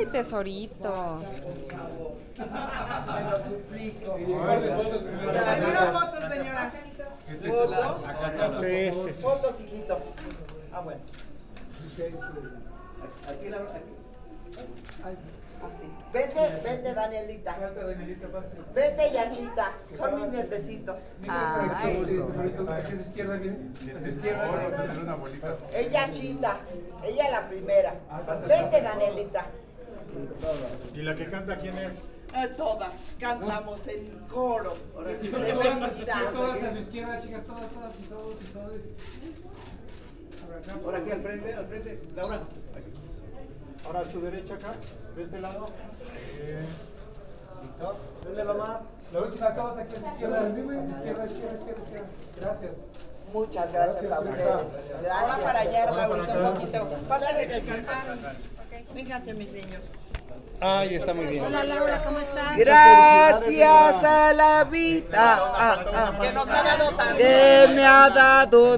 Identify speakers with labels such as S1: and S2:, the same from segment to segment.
S1: Ay, tesorito.
S2: Se lo suplico.
S3: Primero fotos, señora.
S2: ¿Fotos?
S4: Sí.
S2: Fotos, hijito. Ah, bueno. Así. Vete, Danielita. Vete, Yachita. Son mis nietecitos. Ella Chita. Ella la primera. Vete, Danielita.
S4: ¿Y la que canta quién es?
S2: Todas cantamos en coro de felicidad.
S5: Todas a su izquierda, chicas, todas y todos.
S4: Por aquí al frente, Laura. Ahora a su derecha acá, de este lado. ¿Listo? ¿Dónde la más?
S5: La última, todos aquí a su izquierda. A su izquierda. Gracias.
S2: Muchas gracias a ustedes. Ahora para allá, Laurita, un poquito. Pásale que sí. Fíjense, mis niños.
S4: Ay, está muy bien.
S1: Hola Laura, ¿cómo estás?
S2: Gracias a la vida
S3: Que nos ha dado tanto.
S2: que me ha dado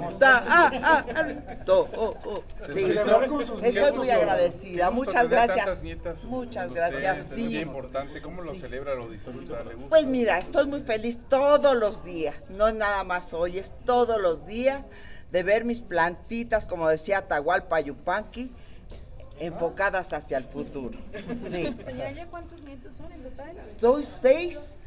S2: tanto. Sí, estoy muy agradecida. Muchas gracias. Muchas gracias.
S6: Es
S2: Sí.
S6: muy importante. ¿Cómo lo celebra, lo disfruta? ¿Le gusta?
S2: Pues mira, estoy muy feliz todos los días. No es nada más hoy, es todos los días de ver mis plantitas, como decía Atahualpa Yupanqui, enfocadas hacia el futuro. Sí.
S1: Señora, ¿ya cuántos nietos son en total?
S2: Soy seis,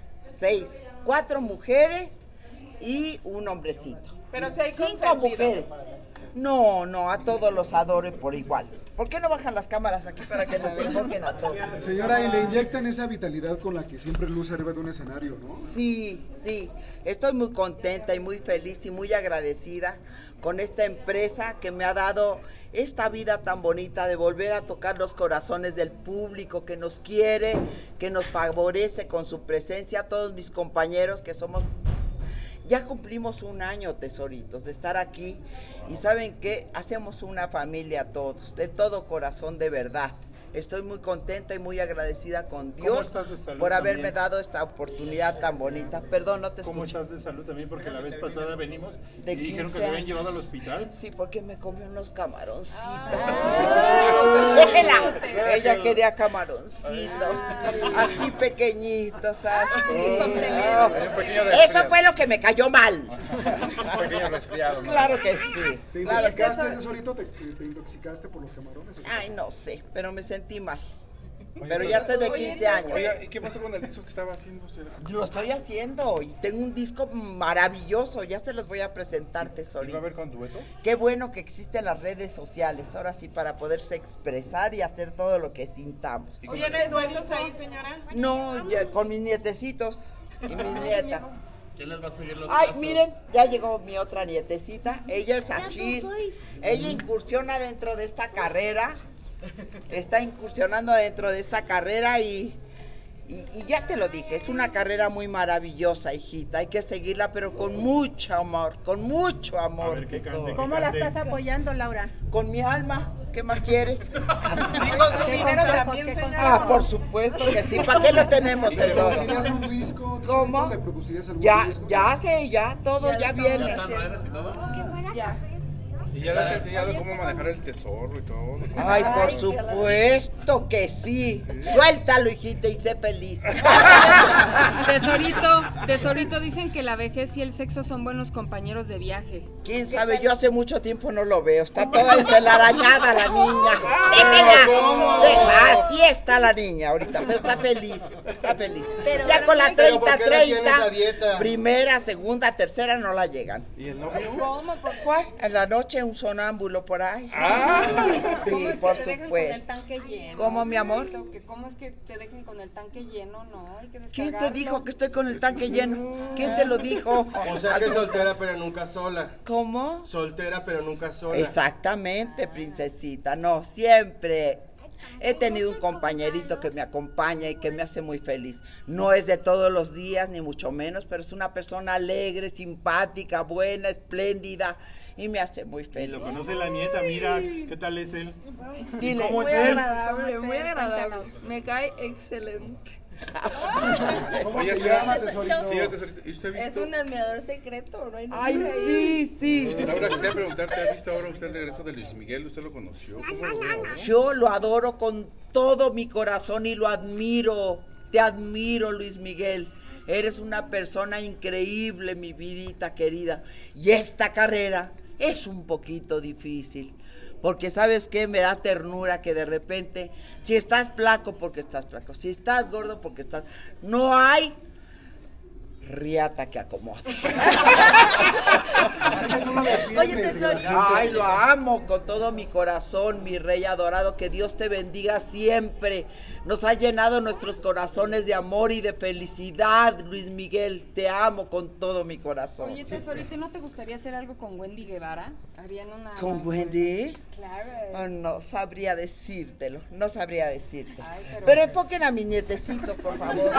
S2: 4 mujeres y un hombrecito.
S3: Pero si hay
S2: 5
S3: consentido.
S2: mujeres. No, a todos los adoro por igual. ¿Por qué no bajan las cámaras aquí para que nos enfoquen a todos?
S7: Señora, y le inyectan esa vitalidad con la que siempre luce arriba de un escenario, ¿no?
S2: Sí, estoy muy contenta y muy feliz y muy agradecida con esta empresa que me ha dado esta vida tan bonita de volver a tocar los corazones del público que nos quiere, que nos favorece con su presencia, a todos mis compañeros que somos... Ya cumplimos un año, tesoritos, de estar aquí y ¿saben qué? Hacemos una familia todos, de todo corazón, de verdad. Estoy muy contenta y muy agradecida con Dios
S4: estás de salud
S2: por haberme
S4: también?
S2: dado esta oportunidad tan bonita. Perdón, no te
S4: ¿Cómo
S2: escucho.
S4: estás de salud también? Porque la vez pasada venimos
S2: De
S4: y dijeron
S2: 15
S4: que te habían
S2: años.
S4: llevado al hospital.
S2: Sí, porque me comió unos camaroncitos.
S1: Ay,
S2: Déjela. Ella quería camaroncitos. Así pequeñitos, así.
S1: cocteleros.
S6: Hay un pequeño
S2: Eso
S6: resfriado.
S2: fue lo que me cayó mal.
S6: Un pequeño resfriado, ¿no?
S2: Claro que sí.
S7: ¿Te
S2: Claro que
S7: intoxicaste,
S2: sí.
S7: tesorito? ¿Te intoxicaste por los camarones? ¿O qué?
S2: Ay, no sé, pero me sentí mal.
S6: Oye,
S2: Pero ya estoy de
S1: Oye,
S2: 15 años.
S6: Oye, ¿y qué pasó con el disco que estaba haciendo?
S2: Lo estoy haciendo y tengo un disco maravilloso. Ya se los voy a presentar,
S6: ¿Iba
S2: tesorito.
S6: a ver con dueto?
S2: Qué bueno que existen las redes sociales, ahora sí, para poderse expresar y hacer todo lo que sintamos.
S3: ¿Tienen duetos ahí, señora?
S2: No, ya, con mis nietecitos y mis nietas.
S6: ¿Quién les va a seguir los
S2: Ay, miren, ya llegó mi otra nietecita. Ella es Achil. Ella incursiona dentro de esta carrera. Está incursionando dentro de esta carrera y ya te lo dije, es una carrera muy maravillosa, hijita. Hay que seguirla, pero con mucho amor, con mucho amor.
S4: A ver, ¿qué cante?
S1: ¿Cómo la estás apoyando, Laura?
S2: Con mi alma, ¿qué más quieres?
S3: Y con su dinero también, señora.
S2: Ah, por supuesto que sí. ¿Para qué lo tenemos,
S7: ¿Le
S2: tesoro?
S7: producirías un disco?
S2: ¿Cómo?
S7: ¿Le producirías algún
S2: Ya,
S7: disco?
S2: ya, todo ya viene.
S6: ¿Y todo?
S1: Ya.
S6: ¿Y ya les has enseñado cómo manejar el tesoro y todo?
S2: Ay, por supuesto que sí. Suéltalo, hijita, y sé feliz.
S1: Tesorito, dicen que la vejez y el sexo son buenos compañeros de viaje.
S2: ¿Quién sabe? Yo hace mucho tiempo no lo veo. Está toda entelarañada la niña. Déjela. Así está la niña ahorita, pero está feliz. Está feliz. Ya con la 30, primera, segunda, tercera no la llegan.
S6: ¿Y el novio?
S1: ¿Cómo?
S2: ¿Cuál? En la noche un sonámbulo por ahí. Sí, por
S1: Con el
S2: supuesto.
S1: tanque lleno.
S2: ¿Cómo, mi amor?
S1: ¿Cómo es que te dejen con el tanque lleno? No, hay que
S2: ¿Quién te
S1: descargarlo.
S2: dijo que estoy con el tanque lleno? ¿Quién te lo dijo?
S8: O sea que soltera pero nunca sola.
S2: ¿Cómo?
S8: Soltera pero nunca sola.
S2: Exactamente, princesita. No, siempre he tenido un compañerito que me acompaña y que me hace muy feliz. No es de todos los días, ni mucho menos, pero es una persona alegre, simpática, buena, espléndida y me hace muy
S4: Y
S2: feliz.
S4: lo conoce la nieta, mira, ¿qué tal es él?
S2: Dile,
S4: ¿Cómo es
S9: Muy
S4: él?
S9: agradable, muy agradable.
S1: Cuéntanos.
S9: Me cae excelente.
S7: ¿Cómo
S6: Oye,
S7: se
S6: señora,
S7: llama, tesorito?
S6: Sí, tesorito. ¿Y usted ha
S9: Es
S6: visto?
S9: un admirador secreto, ¿no? Hay
S2: Ay,
S9: nadie ahí.
S2: sí, sí.
S6: Laura, quisiera preguntarte, ¿ha visto ahora usted el regreso de Luis Miguel? ¿Usted lo conoció? ¿Cómo lo vio?
S2: Yo lo adoro con todo mi corazón y lo admiro. Te admiro, Luis Miguel. Eres una persona increíble, mi vidita querida. Y esta carrera es un poquito difícil. Porque ¿sabes qué? Me da ternura que de repente, si estás flaco, porque estás flaco. Si estás gordo, porque estás... No hay riata que acomode.
S9: Oye, tesorito.
S2: Ay, lo amo con todo mi corazón, mi rey adorado. Que Dios te bendiga siempre. Nos ha llenado nuestros corazones de amor y de felicidad, Luis Miguel. Te amo con todo mi corazón.
S1: Oye, tesorito, ¿no te gustaría hacer algo con Wendy Guevara? Habían una...
S2: ¿Con Wendy?
S1: Claro.
S2: Oh, no sabría decírtelo, no sabría decirte.
S1: Ay,
S2: pero enfoquen a mi nietecito, por favor.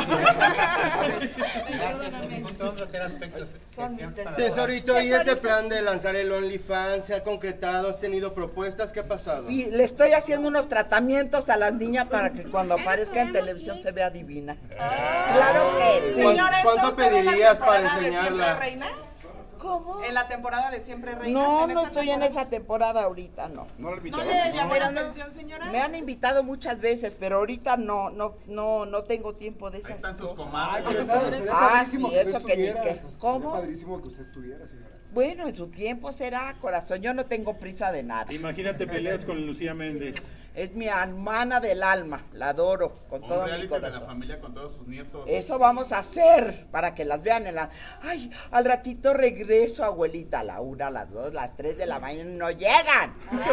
S4: Gracias, chicos. Vamos a hacer aspectos.
S2: Son mis tesoros.
S8: Tesorito, ¿y ese plan de lanzar el OnlyFans se ha concretado? ¿Has tenido propuestas? ¿Qué ha pasado?
S2: Sí, le estoy haciendo unos tratamientos a las niñas para que cuando aparezca en televisión se vea divina. Claro que sí.
S3: Señora, ¿está
S8: ¿Cuánto
S3: usted en la
S8: pedirías para
S3: temporada de
S8: enseñarla?
S3: Siempre Reinas?
S2: ¿Cómo?
S3: En la temporada de Siempre Reinas.
S2: No,
S3: en
S2: no
S3: esta
S2: estoy en
S3: temporada.
S2: esa temporada ahorita, no.
S6: ¿No lo
S3: ¿No
S6: invitaron?
S3: le llamó la atención, señora?
S2: Me han invitado muchas veces, pero ahorita no tengo tiempo de esas
S4: Están sus
S2: cosas.
S7: Ay,
S4: comadres.
S7: pero sería
S2: Ah,
S7: padrísimo
S2: sí,
S7: que usted
S2: eso que ni
S7: estuviera,
S2: qué.
S7: sería
S2: ¿Cómo?
S7: padrísimo que usted estuviera, señora.
S2: Bueno, en su tiempo será, corazón. Yo no tengo prisa de nada.
S10: Imagínate peleas con Lucía Méndez.
S2: Es mi hermana del alma, la adoro con todo
S6: Un
S2: mi
S6: reality de la
S2: corazón.
S6: familia con todos sus nietos.
S2: Eso vamos a hacer para que las vean en la... Ay, al ratito regreso, abuelita, a la 1, a las 2, a las 3 de la mañana, no llegan.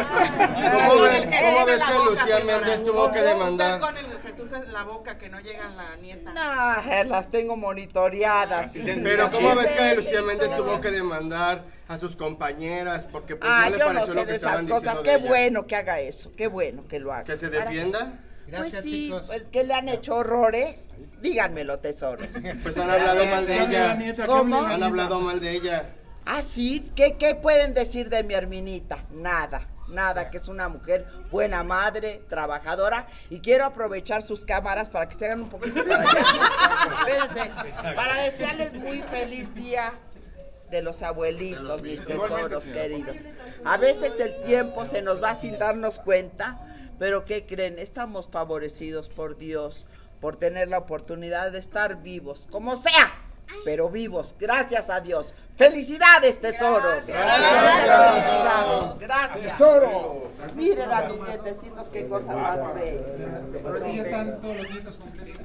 S8: ¿Cómo ves
S3: Eres
S8: que Lucía Méndez tuvo que demandar?
S3: Usted con el Jesús en la boca, que no llega la nieta.
S2: No, las tengo monitoreadas.
S8: Pero ¿cómo ves que Lucía Méndez tuvo que demandar a sus compañeras? Porque pues no le
S2: yo no
S8: pareció
S2: sé
S8: lo
S2: de
S8: que
S2: esas
S8: estaban
S2: cosas.
S8: diciendo
S2: Qué
S8: de ella.
S2: bueno que haga eso, qué bueno que lo haga.
S8: ¿Que se
S2: Para-
S8: defienda?
S2: Pues
S4: Gracias,
S2: sí,
S4: chicos.
S2: pues que le han hecho horrores. Díganmelo, tesoros.
S8: Pues han hablado mal de ella.
S2: ¿Cómo?
S8: Han hablado mal de ella.
S2: Ah, sí, ¿qué pueden decir de mi Herminita? Nada, nada, que es una mujer buena madre, trabajadora, y quiero aprovechar sus cámaras para que se hagan un poquito para allá. Espérense, para desearles muy feliz día de los abuelitos, mis tesoros queridos. A veces el tiempo se nos va sin darnos cuenta, pero ¿qué creen? Estamos favorecidos por Dios, por tener la oportunidad de estar vivos, como sea, pero vivos, gracias a Dios. ¡Felicidades, tesoros! ¡Felicidades! ¡Gracias!
S7: ¡Tesoro!
S2: Miren a mis nietecitos, qué cosa más bella.
S5: Ahora sí ya están todos los nietos completos.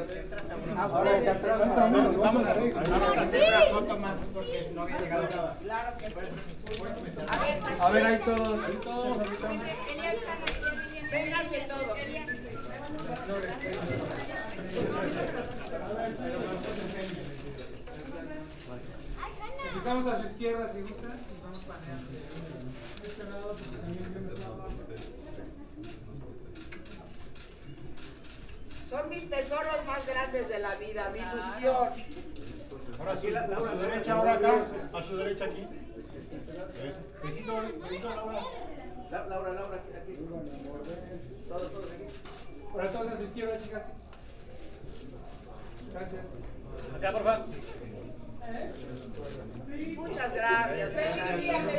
S2: A ustedes, tesoros.
S7: Vamos a ver.
S4: Vamos a hacer una foto más porque no había llegado nada.
S2: Claro que sí.
S5: A ver, ahí todos, ahí todos.
S2: Vénganse todos.
S5: Empezamos a su izquierda si gustas y vamos paneando. Este lado, porque también siempre estaba.
S2: Son mis tesoros más grandes de la vida, mi ilusión.
S10: Ahora sí, a su derecha, ahora acá. A su derecha aquí. Besito, besito, Laura.
S2: Laura, aquí. Todos aquí.
S5: Ahora todos a su izquierda, chicas. Gracias.
S10: Acá, por favor.
S2: Muchas gracias. Feliz día,